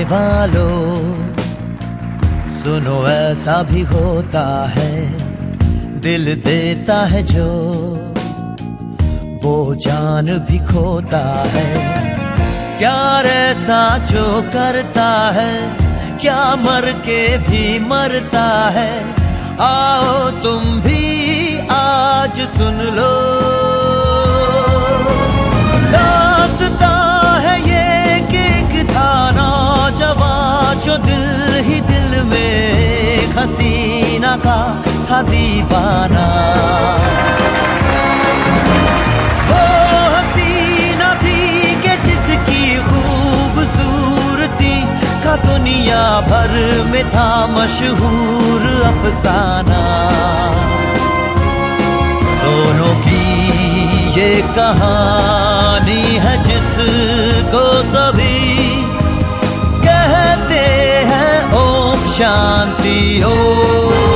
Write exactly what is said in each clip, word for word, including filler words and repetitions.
वालों सुनो, ऐसा भी होता है, दिल देता है जो वो जान भी खोता है। प्यार ऐसा जो करता है, क्या मर के भी मरता है। आओ तुम भी आज सुन लो, दास्ता है ये कि एक था नौजवान जो दिल ही दिल में हसीना का था दीवाना। वो हसीना थी कि जिसकी खूबसूरती का दुनिया भर में था मशहूर अफसाना। दोनों की ये कहानी है जिसको सभी कहते हैं ओम शांति ओम।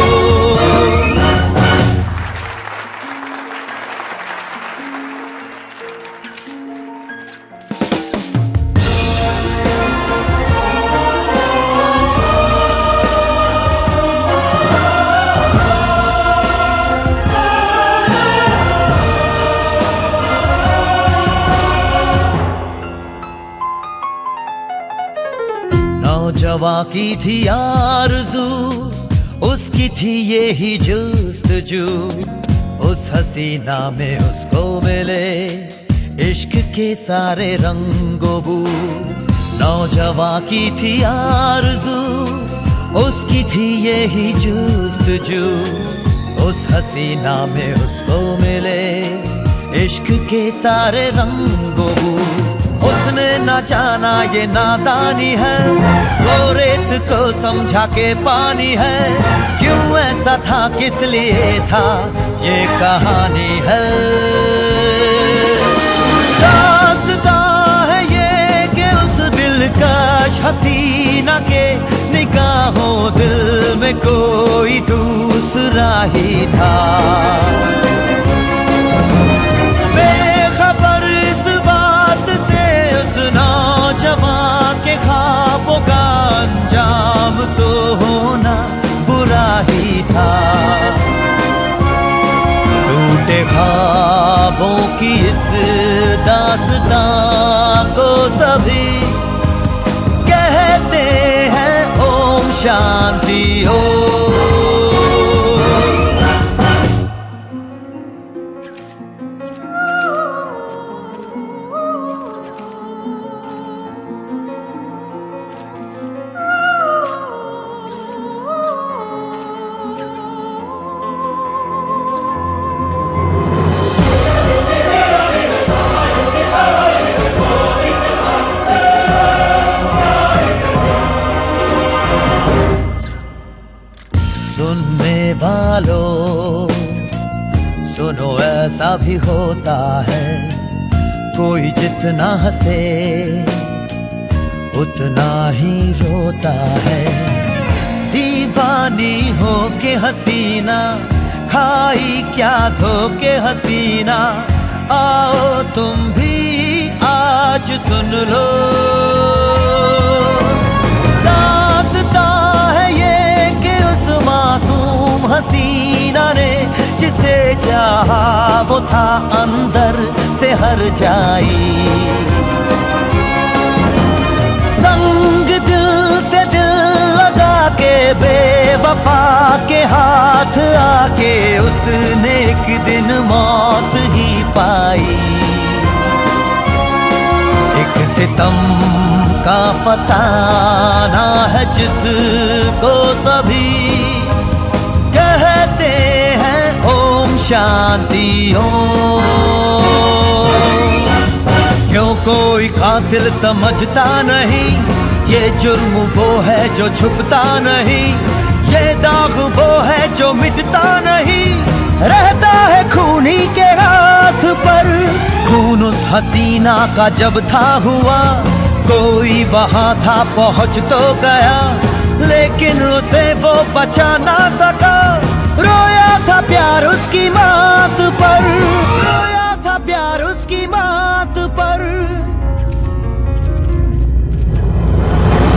नौजवां की थी आरज़ू, उसकी थी ये ही जुस्तजू, उस हसीना में उसको मिले इश्क के सारे रंगो बू। नौजवां की थी आरज़ू, उसकी थी ये ही जुस्तजू, उस हसीना में उसको मिले इश्क के सारे रंगो बू। उसने न जाना ये नादानी है, वो रेत को समझा के पानी है। क्यों ऐसा था, किस लिए था, ये कहानी है। दास्ता है ये कि उस दिलकश हसीना के निगाहों दिल में कोई दूसरा ही था। नौजवान के ख्वाबों का अंजाम तो होना बुरा ही था। टूटे ख्वाबों की इस दास्तां को सभी कहते हैं ओम शांति ओम। सुनने वालों सुनो, ऐसा भी होता है, कोई जितना हंसे उतना ही रोता है। दीवानी हो के हसीना खाई क्या धोके हसीना। आओ तुम भी आज सुन लो, हसीना ने जिसे चाहा वो था अंदर से हर जाई। संग दिल से दिल लगा के बेवफा के हाथ आके उसने एक दिन मौत ही पाई। एक सितम का फसाना है जिसको सभी कहते हैं ओम शांति ओम। क्यों कोई कातिल समझता नहीं, ये जुर्म वो है जो छुपता नहीं, ये दाग वो है जो मिटता नहीं। रहता है खूनी के हाथ पर, खून उस हसीना का जब था हुआ, कोई वहां था पहुंच तो गया, लेकिन उसे वो बचा ना सका। रोया था प्यार उसकी मात पर, रोया था प्यार उसकी मात पर।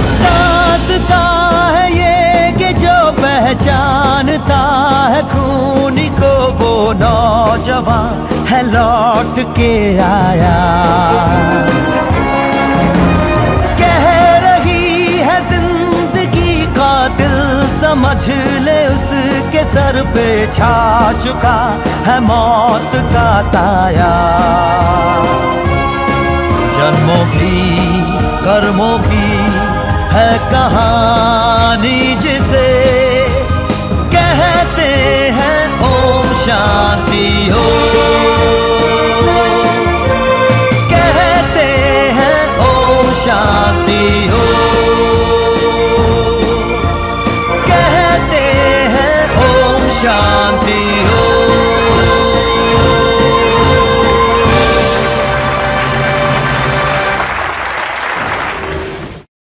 जवां है लौट के आया। कह रही है जिंदगी का दिल समझ ले उसके सर पे छा चुका है मौत का साया। जन्मों की कर्मों की है कहानी जिसे कहते हैं ओम शांति हो।